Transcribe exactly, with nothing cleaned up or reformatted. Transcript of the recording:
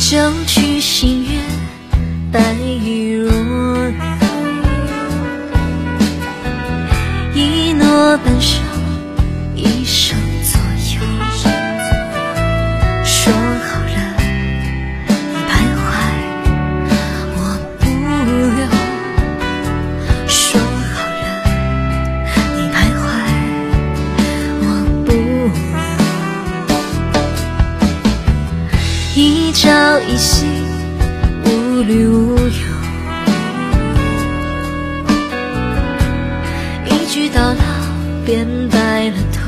旧曲新乐，白玉若如，一诺半生，一生左右。说好了你徘徊我不留，说好了你徘徊我不留，一朝一夕无虑无忧，一句到老便白了头。